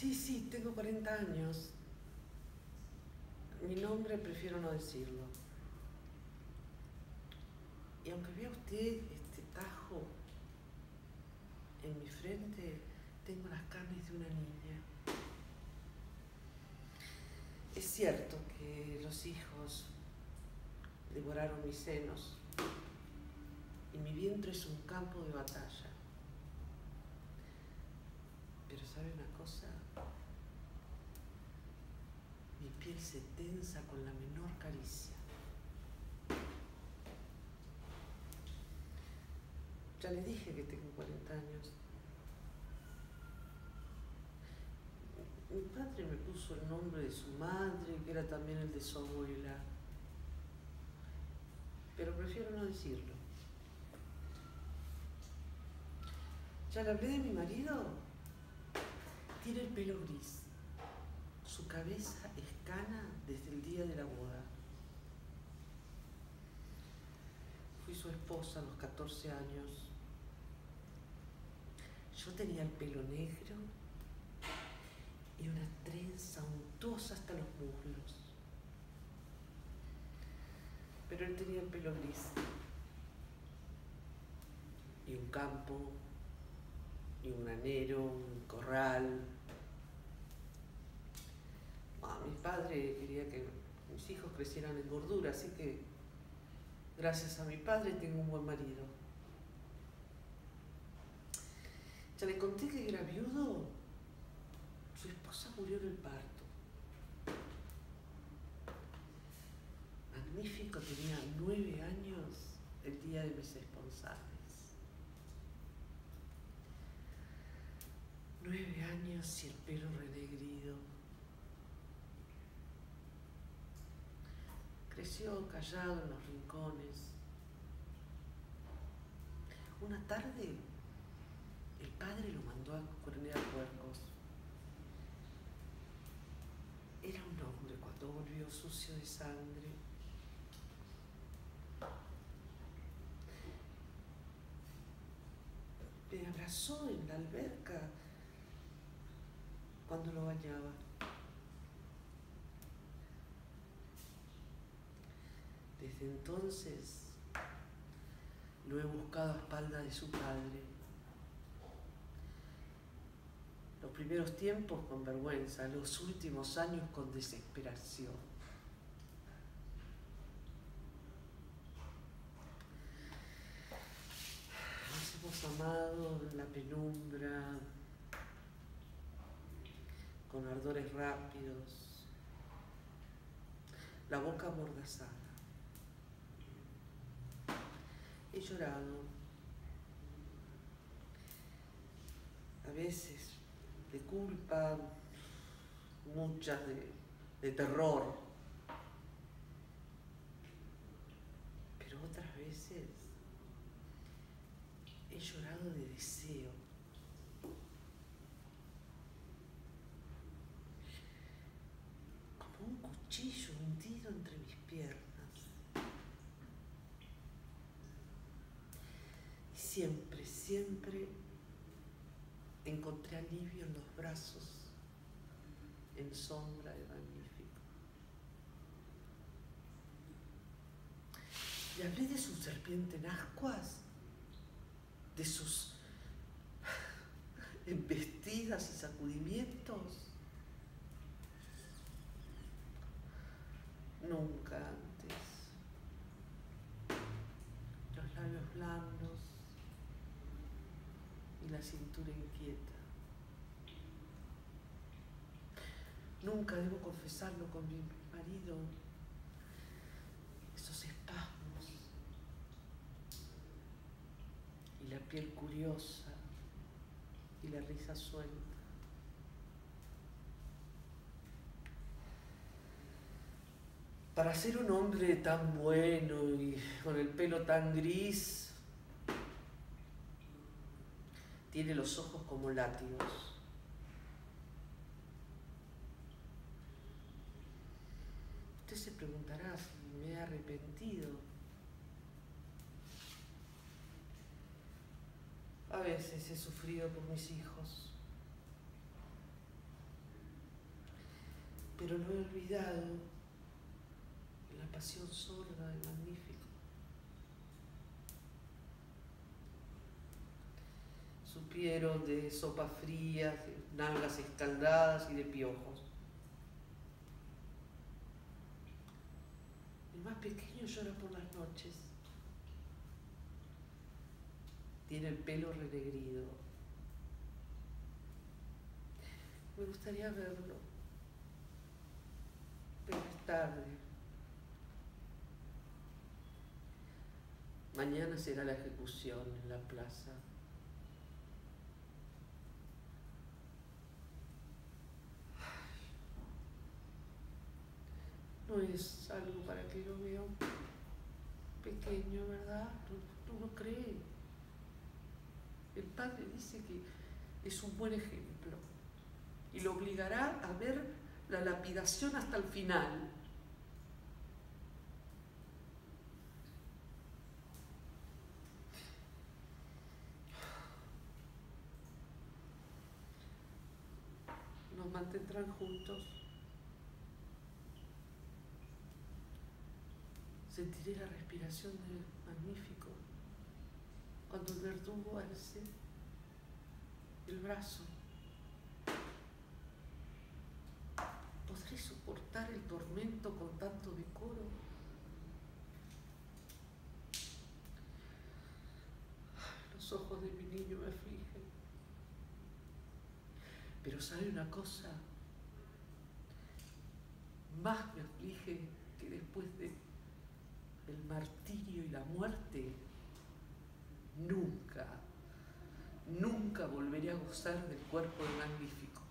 Sí, tengo 40 años. Mi nombre prefiero no decirlo. Y aunque vea usted este tajo en mi frente, tengo las carnes de una niña. Es cierto que los hijos devoraron mis senos y mi vientre es un campo de batalla. Pero ¿sabe una cosa? Mi piel se tensa con la menor caricia. Ya le dije que tengo 40 años. Mi padre me puso el nombre de su madre, que era también el de su abuela. Pero prefiero no decirlo. ¿Ya le hablé de mi marido? Tiene el pelo gris. Su cabeza es cana desde el día de la boda. Fui su esposa a los 14 años. Yo tenía el pelo negro y una trenza untuosa hasta los muslos. Pero él tenía el pelo gris. Y un campo, y un granero, un corral. Mi padre quería que mis hijos crecieran en gordura, así que gracias a mi padre tengo un buen marido. Ya le conté que era viudo. Su esposa murió en el parto. Magnífico, tenía 9 años el día de mis esponsales. 9 años y el pelo renegrido. Creció callado en los rincones. Una tarde, el padre lo mandó a cornear puercos. Era un hombre cuando volvió sucio de sangre. Me abrazó en la alberca cuando lo bañaba. Desde entonces lo he buscado a espaldas de su padre. Los primeros tiempos con vergüenza, los últimos años con desesperación. Nos hemos amado en la penumbra, con ardores rápidos, la boca amordazada. He llorado, a veces de culpa, muchas de terror, pero otras veces he llorado de deseo. Como un cuchillo hundido entre mis piernas. Y siempre encontré alivio en los brazos, en sombra de Magnífico. Le hablé de su serpiente en ascuas, de sus embestidas y sacudimientos. Nunca antes. Los labios blandos y la cintura inquieta. Nunca, debo confesarlo con mi marido, esos espasmos y la piel curiosa y la risa suelta. Para ser un hombre tan bueno y con el pelo tan gris, tiene los ojos como látigos. Usted se preguntará si me he arrepentido. A veces he sufrido por mis hijos. pero no he olvidado la pasión sorda del Magnífico. Supieron de sopas frías, de nalgas escaldadas y de piojos. El más pequeño llora por las noches. Tiene el pelo renegrido. Me gustaría verlo, pero es tarde. Mañana será la ejecución en la plaza. No es algo para que lo vea un pequeño, ¿verdad? ¿Tú no crees? El padre dice que es un buen ejemplo y lo obligará a ver la lapidación hasta el final. Nos mantendrán juntos. Sentiré la respiración del Magnífico cuando el verdugo alce el brazo. ¿Podré soportar el tormento con tanto decoro? Los ojos de mi niño me afligen. Pero ¿sabe una cosa? Más me aflige que después del martirio y la muerte, nunca volveré a gozar del cuerpo del Magnífico.